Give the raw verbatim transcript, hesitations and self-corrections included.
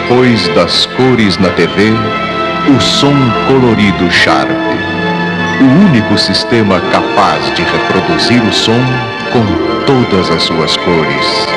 Depois das cores na T V, o som colorido Sharp. O único sistema capaz de reproduzir o som com todas as suas cores.